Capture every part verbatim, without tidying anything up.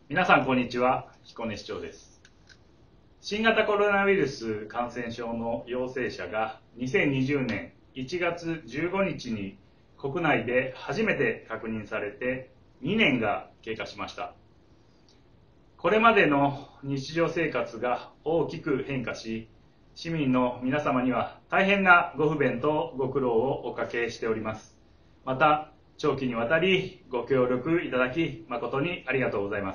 皆さんこんにちは、彦根市長です。新型コロナウイルス感染症の陽性者がにせんにじゅうねんいちがつじゅうごにちに国内で初めて確認されてにねんが経過しました。これまでの日常生活が大きく変化し、市民の皆様には大変なご不便とご苦労をおかけしております。また、長期にわたりご協力いただき誠にありがとうございます。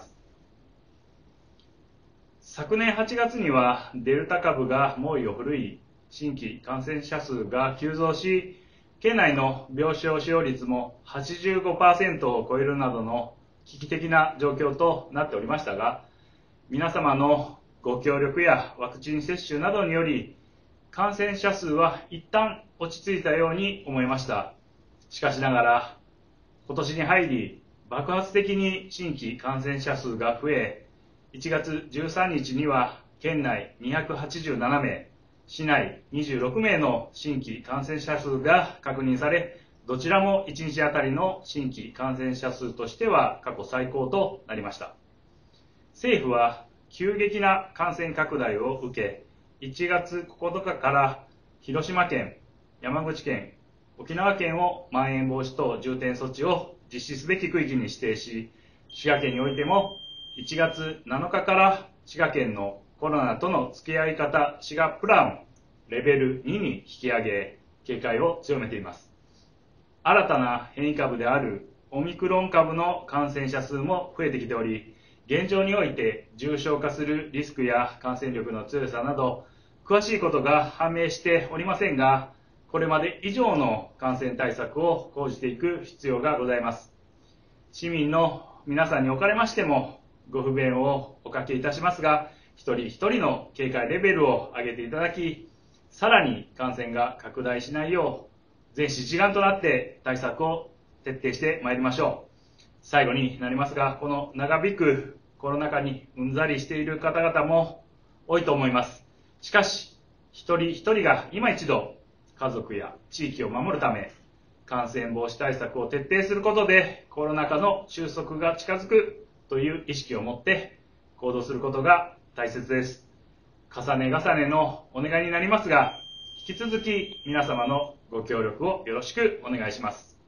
昨年はちがつにはデルタ株が猛威を振るい、新規感染者数が急増し、県内の病床使用率も はちじゅうごパーセント を超えるなどの危機的な状況となっておりましたが、皆様のご協力やワクチン接種などにより、感染者数は一旦落ち着いたように思いました。しかしながら、今年に入り爆発的に新規感染者数が増え、いちがつじゅうさんにちには県内にひゃくはちじゅうななめい、市内にじゅうろくめいの新規感染者数が確認され、どちらもいちにちあたりの新規感染者数としては過去最高となりました。政府は急激な感染拡大を受け、いちがつここのかから広島県、山口県、沖縄県をまん延防止等重点措置を実施すべき区域に指定し、滋賀県においてもいちがつなのかから滋賀県のコロナとの付き合い方滋賀プランレベルにに引き上げ、警戒を強めています。新たな変異株であるオミクロン株の感染者数も増えてきており、現状において重症化するリスクや感染力の強さなど、詳しいことが判明しておりませんが、これまで以上の感染対策を講じていく必要がございます。市民の皆さんにおかれましても、ご不便をおかけいたしますが、一人一人の警戒レベルを上げていただき、さらに感染が拡大しないよう、全市一丸となって対策を徹底してまいりましょう。最後になりますが、この長引くコロナ禍にうんざりしている方々も多いと思います。しかし、一人一人が今一度、家族や地域を守るため、感染防止対策を徹底することで、コロナ禍の収束が近づくという意識を持って行動することが大切です。重ね重ねのお願いになりますが、引き続き皆様のご協力をよろしくお願いします。